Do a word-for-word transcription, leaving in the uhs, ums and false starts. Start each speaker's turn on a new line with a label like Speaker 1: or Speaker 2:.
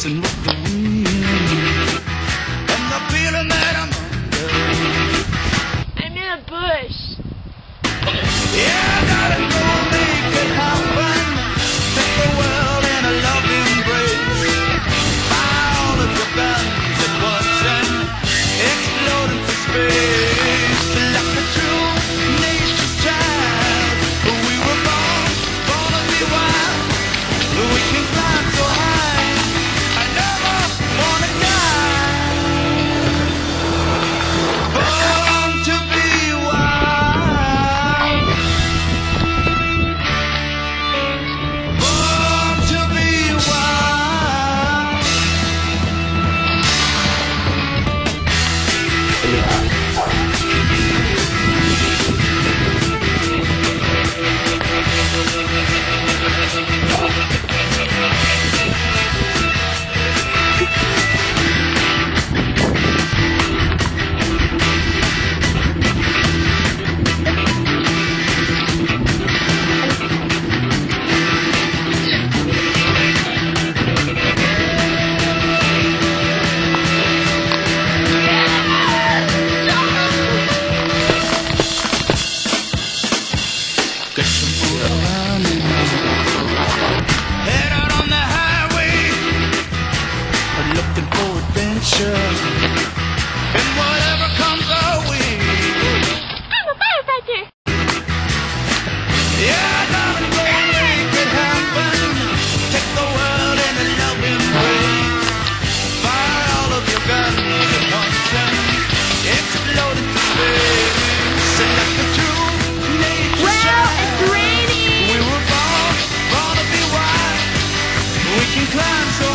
Speaker 1: dancing with the wind, and the feeling that I'm under.
Speaker 2: I'm in a bush.
Speaker 1: Yeah, darling, go make it happen. Take the world in a loving embrace. Fire all of your guns at once and explode into space. Like a true nation's child, we were born, born to be wild. We can climb so high, I never wanna die. Born to be wild, born to be wild. Get some food running. Head out on the highway, looking for adventure, and whatever comes our way.
Speaker 2: I'm a firefighter.
Speaker 1: Yeah, darling, go make it happen. Take the world in a loving embrace. Fire all of your guns at once and explode into space. And like a true nature
Speaker 2: Well,
Speaker 1: child,
Speaker 2: it's raining.
Speaker 1: we were born, born to be wild. We can climb so